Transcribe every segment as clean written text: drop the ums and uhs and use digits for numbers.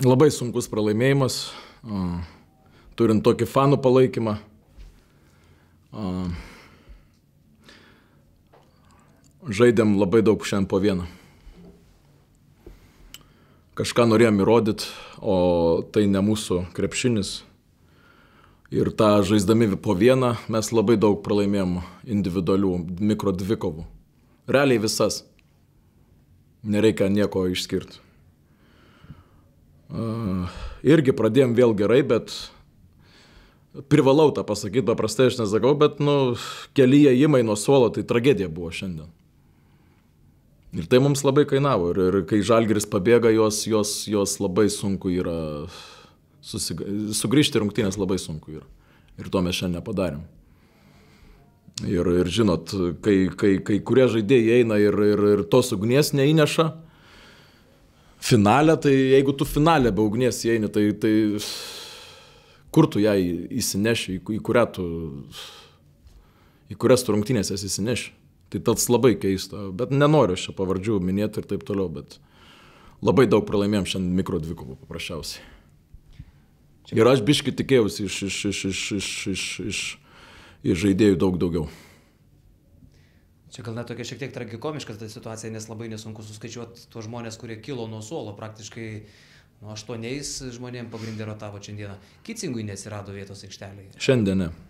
Labai sunkus pralaimėjimas, turint tokį fanų palaikymą. Žaidėm labai daug šiandien po vieną. Kažką norėjom įrodyti, o tai ne mūsų krepšinis. Ir tą žaisdami po vieną mes labai daug pralaimėjom individualių mikro dvikovų. Realiai visas. Nereikia nieko išskirti. Irgi pradėjom vėl gerai, bet privalau tą pasakyti, paprastai aš nesakau, bet keli ėjimai nuo suolo, tai tragedija buvo šiandien. Ir tai mums labai kainavo. Ir kai Žalgiris pabėga, jos labai sunku yra sugrįžti rungtynės labai sunku yra. Ir to mes šiandien nepadarėm. Ir žinot, kai kurie žaidėjai eina ir tos ugnies neįneša finale, tai jeigu tu finale be ugnies įeini, tai kur tu ją įsineši, į kurias tu rungtynės jas įsineši. Tai tas labai keista, bet nenoriu aš čia pavardžių minėti ir taip toliau, bet labai daug pralaimėjom šiandien mikro dvikovų paprasčiausiai. Ir aš biškį tikėjausi iš žaidėjų daug daugiau. Čia gal net tokia šiek tiek tragikomiška ta situacija, nes labai nesunku suskaičiuoti tuos žmonės, kurie kilo nuo suolo, praktiškai 8 žmonėm pagrindė rotavo šiandieną. Kicingui nesirado vietos aikštelėje. Šiandien ne.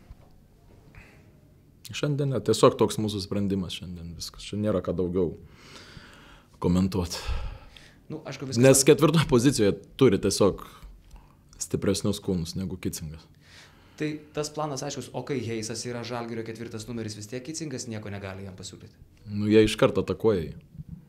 Tiesiog toks mūsų sprendimas šiandien viskas. Čia nėra ką daugiau komentuoti. Nes ketvirtoje pozicijoje turi tiesiog stipresnius kūnus negu Kicingas. Tai tas planas aiškus, o kai Heisas yra Žalgirio 4 numeris, vis tiek Kicingas nieko negali jam pasiūlyti. Jie iš karto atakuoja jį.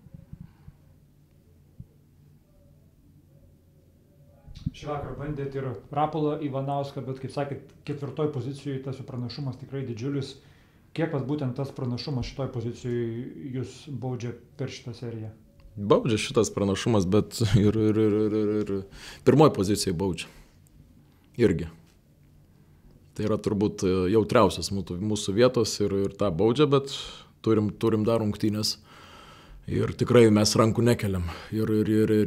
Šį vakarą bandėt ir Rapolą Ivanauską, bet kaip sakėt, 4 pozicijoje tas pranašumas tikrai didžiulis. Kiek būtent tas pranašumas šitoj pozicijoje jūs baudžia per šitą seriją? Baudžia šitas pranašumas, bet ir pirmoji pozicija baudžia. Irgi. Tai yra turbūt jautriausias mūsų vietos ir tą baudžia, bet turim dar rungtynės. Ir tikrai mes rankų nekeliam. Ir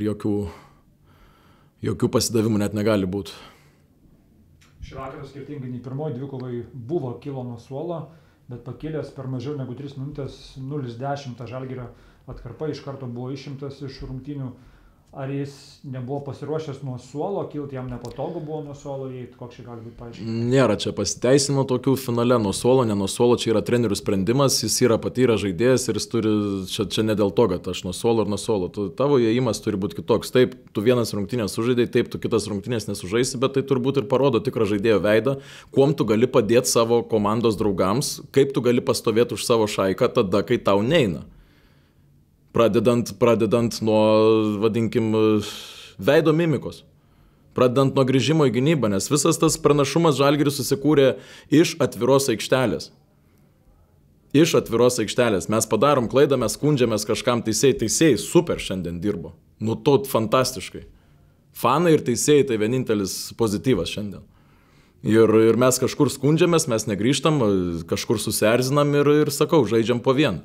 jokių pasidavimų net negali būti. Šį vakarą skirtingai nei pirmoji dvikovai kilo nuo suolo, bet pakilęs per mažiau negu 3 minutės 0-10 Žalgirio atkarpa iš karto buvo išimtas iš rungtynių. Ar jis nebuvo pasiruošęs nuo suolo, kilti jam nepatogu buvo nuo suolo, koks čia gali būti paaiškinimas? Nėra čia pasiteisinimo tokių finale nuo suolo, ne nuo suolo, čia yra trenerių sprendimas, jis yra patyręs žaidėjas ir jis turi, čia ne dėl to, kad aš nuo suolo ir nuo suolo, tavo įėjimas turi būti kitoks. Taip, tu vienas rungtynės sužaidai, taip, tu kitas rungtynės nesužaisi, bet tai turbūt ir parodo tikrą žaidėjo veidą, kuom tu gali padėti savo komandos draugams, kaip tu gali pastovėti už savo šaiką tada, kai tau neina. Pradedant nuo, vadinkim, veido mimikos. Pradedant nuo grįžimo į gynybą, nes visas tas pranašumas Žalgiris susikūrė iš atviros aikštelės. Iš atviros aikštelės. Mes padarom klaidą, mes skundžiamės kažkam teisėjai super šiandien dirbo. To fantastiškai. Fanai ir teisėjai tai vienintelis pozityvas šiandien. Ir mes kažkur skundžiamės, mes negrįžtam, kažkur susierzinam ir sakau, žaidžiam po vieną.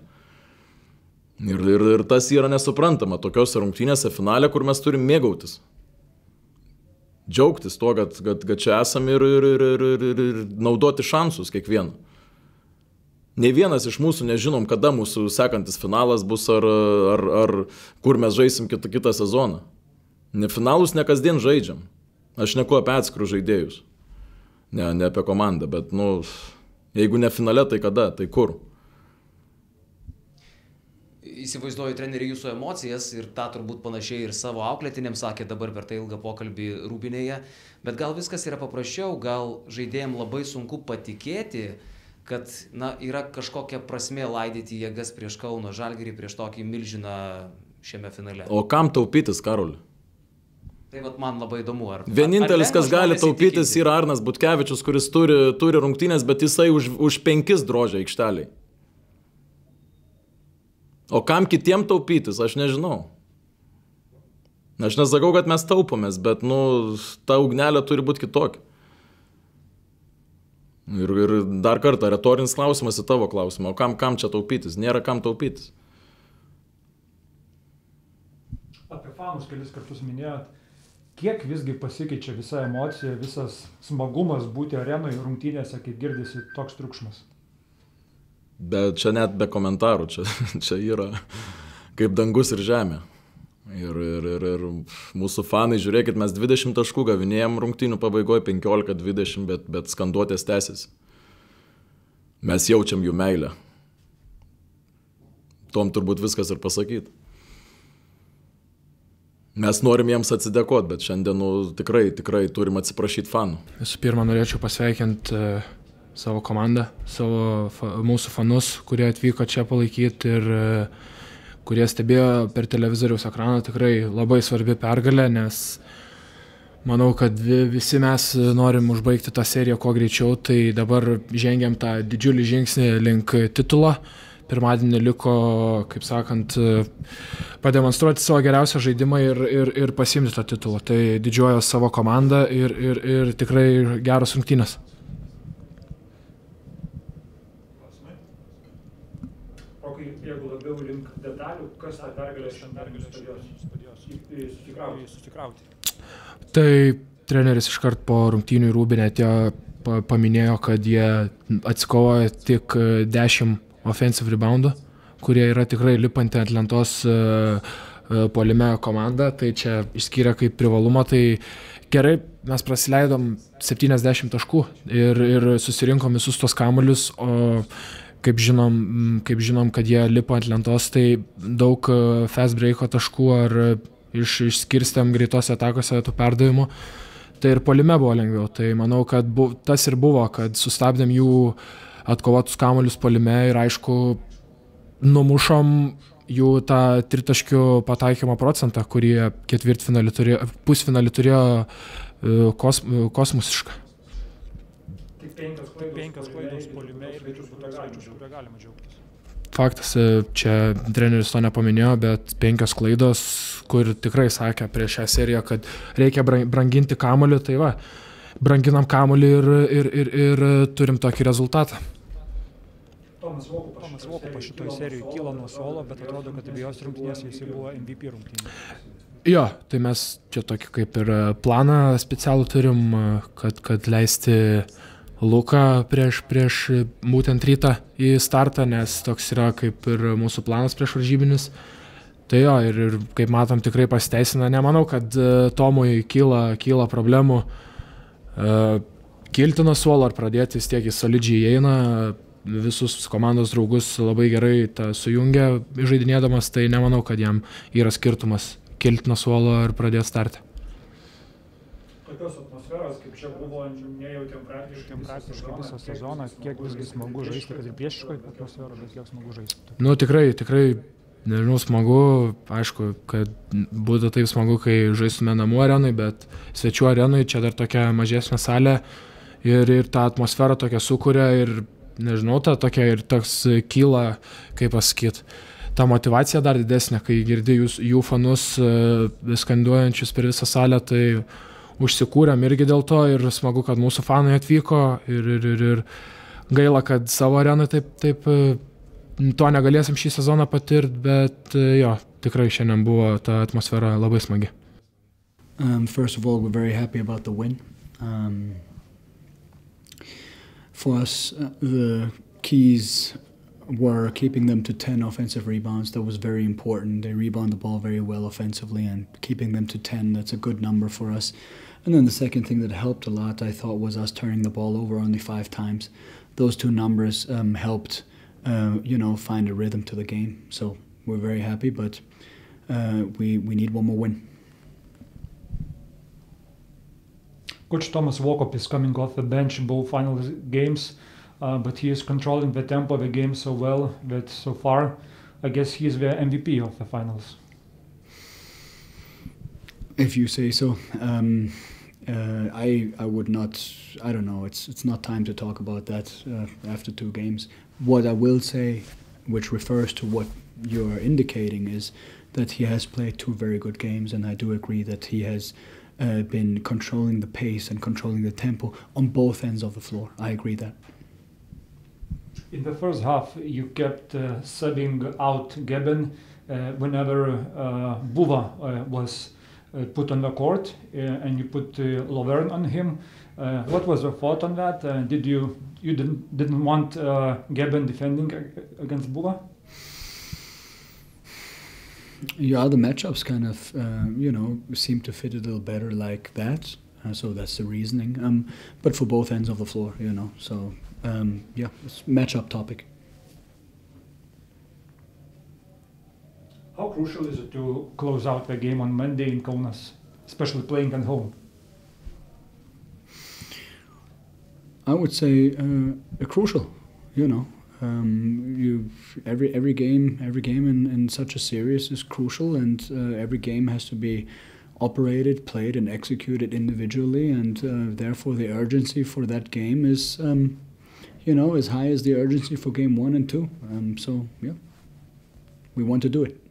Ir tas yra nesuprantama tokiose rungtynėse finale, kur mes turim mėgautis. Džiaugtis tuo, kad čia esam ir naudoti šansus kiekvieną. Nei vienas iš mūsų nežinom, kada mūsų sekantis finalas bus ar kur mes žaisim kitą sezoną. Ne finalus ne kasdien žaidžiam. Aš neku apie atskirus žaidėjus. Ne apie komandą, bet jeigu ne finale, tai kada, tai kur? Įsivaizduoju treneri jūsų emocijas ir tą turbūt panašiai ir savo auklėtiniams sakė dabar per tą ilgą pokalbį Rūbinėje, bet gal viskas yra paprasčiau, gal žaidėjams labai sunku patikėti, kad yra kažkokia prasmė laidyti jėgas prieš Kauno Žalgirį, prieš tokį milžiną šiame finale. O kam taupytis, Karoli? Tai man labai įdomu. Vienintelis, kas gali taupytis, yra Arnas Butkevičius, kuris turi rungtynės, bet jisai už 5 drožia aikšteliai. O kam kitiem taupytis, aš nežinau. Aš nesakau, kad mes taupomės, bet ta ugnelė turi būti kitokia. Ir dar kartą, retorinis klausimas į tavo klausimą, o kam čia taupytis? Nėra kam taupytis. Apie fanus kelis kartus minėjot, Kiek visgi pasikeičia visa emocija, visas smagumas būti arenoje rungtynėse, kai girdisi toks triukšmas? Bet čia net be komentarų, čia yra kaip dangus ir žemė. Ir mūsų fanai, žiūrėkit, mes 20 taškų gavinėjom rungtynių pabaigoje, 15-20, bet skanduotės tęsis. Mes jaučiam jų meilę. Tom turbūt viskas ir pasakyti. Mes norim jiems atsidėkoti, bet šiandien tikrai turim atsiprašyti fanų. Visų pirma, norėčiau pasveikinti savo komandą, mūsų fanus, kurie atvyko čia palaikyti ir kurie stebėjo per televizoriaus ekraną. Tikrai labai svarbi pergalė, nes manau, kad visi mes norim užbaigti tą seriją kuo greičiau, tai dabar žengiam tą didžiulį žingsnį link titulo. Pirmadienį liko, kaip sakant, pademonstruoti savo geriausią žaidimą ir pasiimti tą titulą. Tai didžiuoju savo komandą ir tikrai geros rungtynės. Jeigu labiau link detalių, kas tą pergalę šiandien padėjo susikrauti? Tai treneris iškart po rungtynių į Rūbinę paminėjo, kad jie atsikovojo tik 10 offensive reboundų, kurie yra tikrai lipanti ant lentos puolime komanda, tai čia išskyrė kaip privalumą. Tai gerai, mes prasileidom 70 taškų ir susirinkom visus tos kamuolius, o kaip žinom, kad jie lipo ant lentos, tai daug fast breako taškų ar išskirstėm greitose atakose tų perdavimų. Tai ir puolime buvo lengviau. Tai manau, kad tas ir buvo, kad sustabdėm jų atkovotus kamuolius puolime ir aišku, numušom jų tą tritaškių pataikymo procentą, kurį pusfinalį turėjo kosmosišką. Tik 5 klaidos puolime ir toks skaičius, kurio galima džiaugtis. Faktas, čia treneris to nepaminėjo, bet 5 klaidos, kur tikrai sakė prieš šią seriją, kad reikia branginti kamuolį, tai va, branginam kamuolį ir turim tokį rezultatą. Tomas Vokupas šitoje serijoje kilo nuo suolo, bet atrodo, kad abiejose rungtynėse jis buvo MVP rungtynės. Jo, tai mes čia tokį kaip ir planą specialų turim, kad leisti Luką prieš būtent rytą į startą, nes toks yra kaip ir mūsų planas prieš varžybinis. Tai jo, ir kaip matom, tikrai pasiteisina. Nemanau, kad Tomui kyla problemų kilti nuo suolo ar pradėti, vis tiek jis solidžiai įeina, visus komandos draugus labai gerai sujungia žaidinėdamas, tai nemanau, kad jam yra skirtumas kilti nuo suolo ir pradėti startą. Tokios atmosferos, kaip čia buvo, nejautėm praktiškai visą sezoną, kiek visgi smagu žaisti, kad ir priešiškoje atmosferoje, bet kiek smagu žaisti. Nu tikrai, nežinau, smagu, aišku, kad būtų taip smagu, kai žaistume namų arenui, bet svečių arenui čia dar tokia mažesnė salė ir ta atmosfera tokia sukuria ir, nežinau, ta tokia ir toks kyla, kaip pasakyti, ta motyvacija dar didesnė, kai girdi jų fanus skanduojančius per visą salę, tai užsikūrėm irgi dėl to ir smagu, kad mūsų fanai atvyko ir gaila, kad savo arenui taip to negalėsim šį sezoną patirti, bet jo, tikrai šiandien buvo ta atmosfera labai smagi. First of all, we're very happy about the win. For us, the keys were keeping them to 10 offensive rebounds. That was very important. They rebound the ball very well offensively, and keeping them to 10, that's a good number for us. And then the second thing that helped a lot, I thought, was us turning the ball over only 5 times. Those 2 numbers helped, find a rhythm to the game. So we're very happy, but we need one more win. Coach Tomas Vokup is coming off the bench in both final games, but he is controlling the tempo of the game so well that so far, I guess he is the MVP of the finals. If you say so. I would not, I don't know, it's not time to talk about that after 2 games. What I will say, which refers to what you're indicating, is that he has played 2 very good games, and I do agree that he has been controlling the pace and controlling the tempo on both ends of the floor. I agree that. In the first half, you kept subbing out Geben whenever Buva was put on the court, and you put Lovern on him. What was your thought on that? Did you didn't want Geben defending against Bula? Yeah, the matchups kind of, seem to fit a little better like that. So that's the reasoning. But for both ends of the floor, So, it's matchup topic. How crucial is it to close out the game on Monday in Kaunas, especially playing at home? I would say crucial. Every game in such a series is crucial, and every game has to be operated, played, and executed individually, and therefore the urgency for that game is, as high as the urgency for game 1 and 2. So we want to do it.